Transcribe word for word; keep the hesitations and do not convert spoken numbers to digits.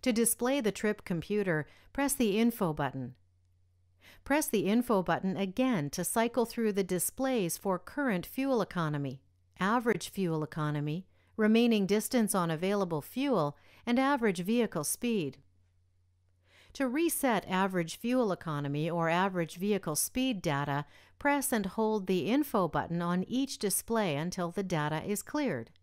To display the trip computer, press the Info button. Press the Info button again to cycle through the displays for current fuel economy, average fuel economy, remaining distance on available fuel, and average vehicle speed. To reset average fuel economy or average vehicle speed data, press and hold the Info button on each display until the data is cleared.